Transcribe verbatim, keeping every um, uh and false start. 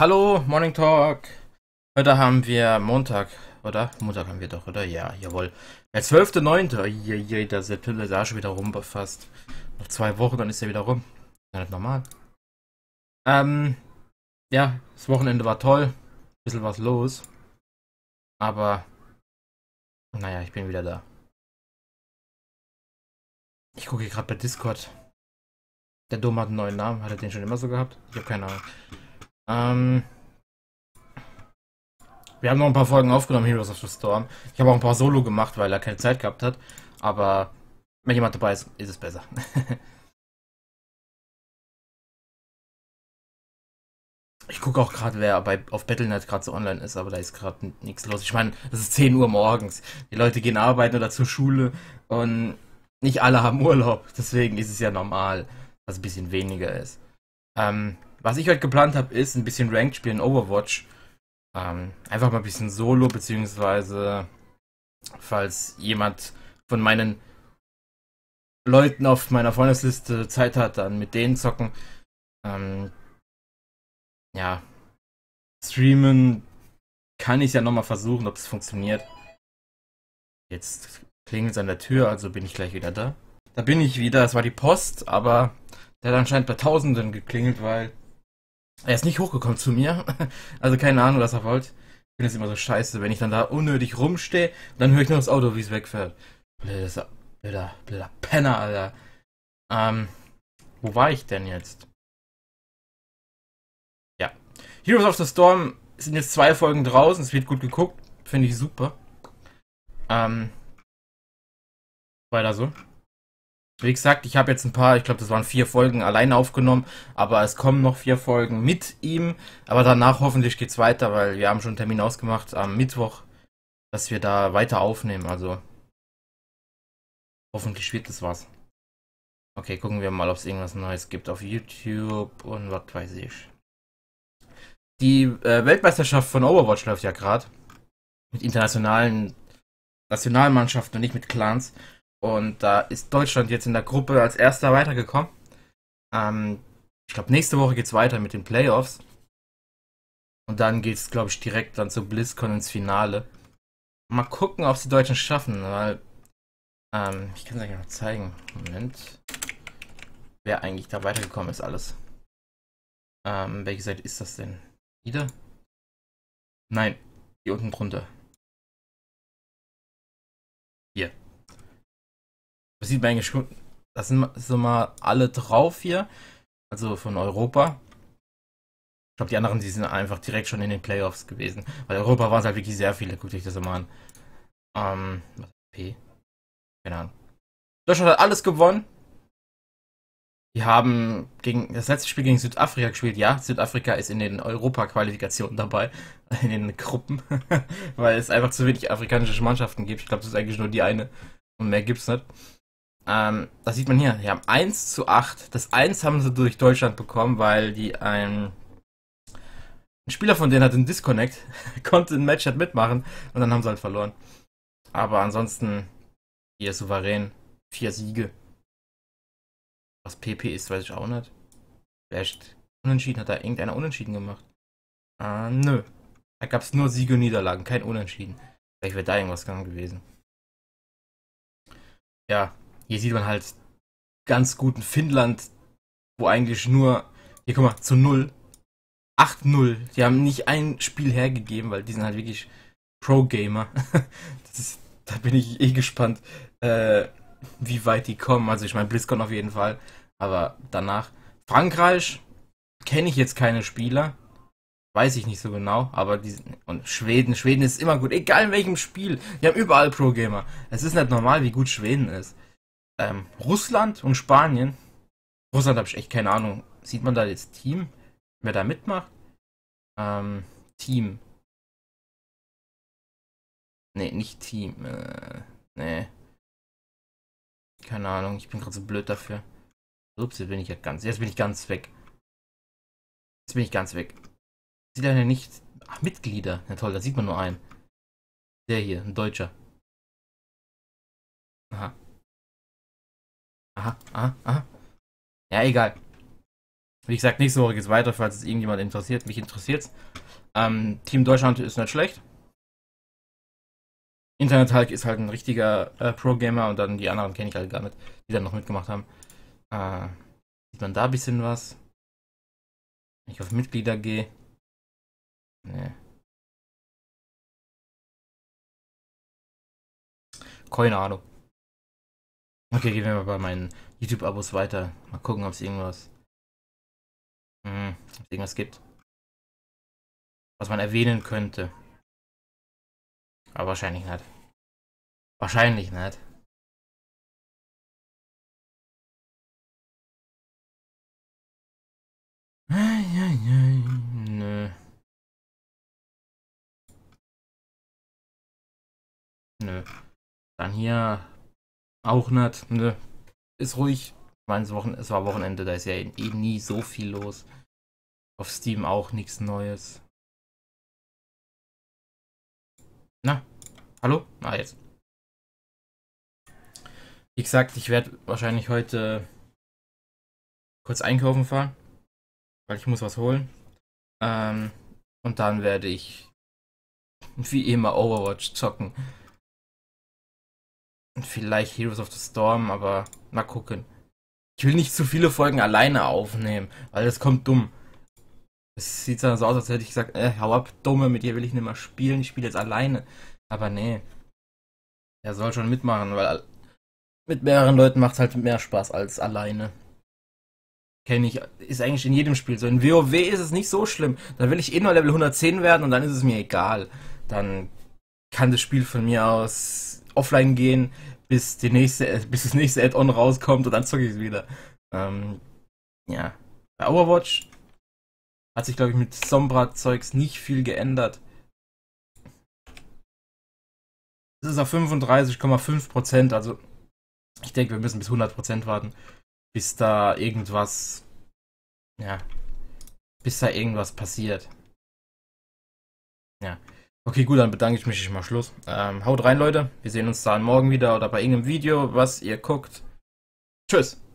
Hallo, Morning Talk. Heute haben wir Montag, oder? Montag haben wir doch, oder? Ja, jawohl. Der zwölfte neunte Je, der September ist auch schon wieder rum fast. Noch zwei Wochen, dann ist er wieder rum. Ja, nicht normal. Ähm, ja, das Wochenende war toll. Bisschen was los. Aber, naja, ich bin wieder da. Ich gucke hier gerade bei Discord. Der Dom hat einen neuen Namen. Hat er den schon immer so gehabt? Ich habe keine Ahnung. Ähm, Wir haben noch ein paar Folgen aufgenommen, Heroes of the Storm. Ich habe auch ein paar Solo gemacht, weil er keine Zeit gehabt hat. Aber wenn jemand dabei ist, ist es besser. Ich gucke auch gerade, wer bei, auf Battle Punkt net gerade so online ist, aber da ist gerade nichts los. Ich meine, es ist zehn Uhr morgens. Die Leute gehen arbeiten oder zur Schule und nicht alle haben Urlaub. Deswegen ist es ja normal, dass es ein bisschen weniger ist. Ähm, was ich heute geplant habe, ist ein bisschen Ranked spielen, Overwatch. Ähm, einfach mal ein bisschen Solo, beziehungsweise falls jemand von meinen Leuten auf meiner Freundesliste Zeit hat, dann mit denen zocken. Ähm, ja, streamen kann ich ja nochmal versuchen, ob es funktioniert. Jetzt klingelt es an der Tür, also bin ich gleich wieder da. Da bin ich wieder, es war die Post, aber der hat anscheinend bei Tausenden geklingelt, weil er ist nicht hochgekommen zu mir. Also keine Ahnung, was er wollte. Ich finde es immer so scheiße, wenn ich dann da unnötig rumstehe, dann höre ich nur das Auto, wie es wegfährt. Blödes, blöder, blöder Penner, Alter. Ähm, wo war ich denn jetzt? Ja. Heroes of the Storm sind jetzt zwei Folgen draußen, es wird gut geguckt, finde ich super. Ähm, weiter so. Wie gesagt, ich habe jetzt ein paar, ich glaube, das waren vier Folgen alleine aufgenommen, aber es kommen noch vier Folgen mit ihm. Aber danach hoffentlich geht's weiter, weil wir haben schon einen Termin ausgemacht am Mittwoch, dass wir da weiter aufnehmen. Also hoffentlich wird das was. Okay, gucken wir mal, ob es irgendwas Neues gibt auf YouTube und was weiß ich. Die äh, Weltmeisterschaft von Overwatch läuft ja gerade mit internationalen Nationalmannschaften und nicht mit Clans. Und da ist Deutschland jetzt in der Gruppe als erster weitergekommen. Ähm, ich glaube, nächste Woche geht es weiter mit den Playoffs. Und dann geht es, glaube ich, direkt dann zu BlizzCon ins Finale. Mal gucken, ob es die Deutschen schaffen, weil ähm, ich kann es euch noch zeigen. Moment. Wer eigentlich da weitergekommen ist, alles. Ähm, welche Seite ist das denn? Wieder? Nein, hier unten drunter. Hier. Das sieht man eigentlich schon. Das sind so mal alle drauf hier. Also von Europa. Ich glaube, die anderen, die sind einfach direkt schon in den Playoffs gewesen. Weil Europa waren es halt wirklich sehr viele. Guckt euch das mal an. Ähm, was ist P? Keine Ahnung. Deutschland hat alles gewonnen. Die haben gegen das letzte Spiel gegen Südafrika gespielt. Ja, Südafrika ist in den Europa-Qualifikationen dabei. In den Gruppen. Weil es einfach zu wenig afrikanische Mannschaften gibt. Ich glaube, das ist eigentlich nur die eine. Und mehr gibt's nicht. Ähm, das sieht man hier. Die haben eins zu acht. Das eins haben sie durch Deutschland bekommen, weil die ein, ein Spieler von denen hat einen Disconnect, konnte ein Match halt mitmachen und dann haben sie halt verloren. Aber ansonsten hier souverän. Vier Siege. Was P P ist, weiß ich auch nicht. Vielleicht unentschieden, hat da irgendeiner unentschieden gemacht? Ah, nö. Da gab es nur Siege und Niederlagen, kein Unentschieden. Vielleicht wäre da irgendwas gegangen gewesen. Ja, hier sieht man halt ganz guten Finnland, wo eigentlich nur, hier guck mal, zu null. acht null. Die haben nicht ein Spiel hergegeben, weil die sind halt wirklich Pro-Gamer. Das ist, da bin ich eh gespannt, äh, wie weit die kommen. Also ich meine, BlizzCon auf jeden Fall. Aber danach. Frankreich kenne ich jetzt keine Spieler. Weiß ich nicht so genau, aber die und Schweden, Schweden ist immer gut, egal in welchem Spiel. Die haben überall Pro-Gamer. Es ist nicht normal, wie gut Schweden ist. Ähm, Russland und Spanien. Russland habe ich echt keine Ahnung. Sieht man da jetzt Team? Wer da mitmacht? Ähm, Team. Nee, nicht Team. Äh, nee. Keine Ahnung, ich bin gerade so blöd dafür. Ups, jetzt bin ich ja ganz. Jetzt bin ich ganz weg. Jetzt bin ich ganz weg. Sieht er ja nicht. Ach, Mitglieder. Ja toll, da sieht man nur einen. Der hier, ein Deutscher. Aha. Aha, aha, aha. Ja, egal. Wie gesagt, nächste Woche geht es weiter, falls es irgendjemand interessiert. Mich interessiert's. Ähm, Team Deutschland ist nicht schlecht. Internet Hulk ist halt ein richtiger äh, Pro-Gamer und dann die anderen kenne ich halt gar nicht, die dann noch mitgemacht haben. Äh, sieht man da ein bisschen was? Wenn ich auf Mitglieder gehe. Nee. Keine Ahnung. Okay, gehen wir mal bei meinen YouTube-Abos weiter. Mal gucken, ob es irgendwas, hm, ob es irgendwas gibt, was man erwähnen könnte. Aber wahrscheinlich nicht. Wahrscheinlich nicht. Nö. Nö. Dann hier auch nicht. Nö. Ist ruhig. Ich meine, es Wochen- es war Wochenende, da ist ja eh nie so viel los. Auf Steam auch nichts Neues. Na, hallo? Ah, jetzt. Wie gesagt, ich werde wahrscheinlich heute kurz einkaufen fahren, weil ich muss was holen. Ähm, und dann werde ich wie immer Overwatch zocken. Und vielleicht Heroes of the Storm, aber mal gucken. Ich will nicht zu viele Folgen alleine aufnehmen, weil das kommt dumm. Es sieht dann so aus, als hätte ich gesagt, äh, hau ab, Dumme, mit dir will ich nicht mehr spielen, ich spiele jetzt alleine. Aber nee, er soll schon mitmachen, weil mit mehreren Leuten macht es halt mehr Spaß als alleine. Kenne ich, ist eigentlich in jedem Spiel so. In WoW ist es nicht so schlimm. Da will ich eh nur Level hundertzehn werden und dann ist es mir egal. Dann kann das Spiel von mir aus offline gehen, bis, die nächste, äh, bis das nächste Add-on rauskommt und dann zocke ich es wieder. Ähm, ja. Bei Overwatch hat sich, glaube ich, mit Sombra-Zeugs nicht viel geändert. Es ist auf fünfunddreißig Komma fünf Prozent, also ich denke, wir müssen bis hundert Prozent warten, bis da irgendwas, ja, bis da irgendwas passiert. Ja. Okay, gut, dann bedanke ich mich, ich mach Schluss. Ähm, haut rein, Leute. Wir sehen uns dann morgen wieder oder bei irgendeinem Video, was ihr guckt. Tschüss.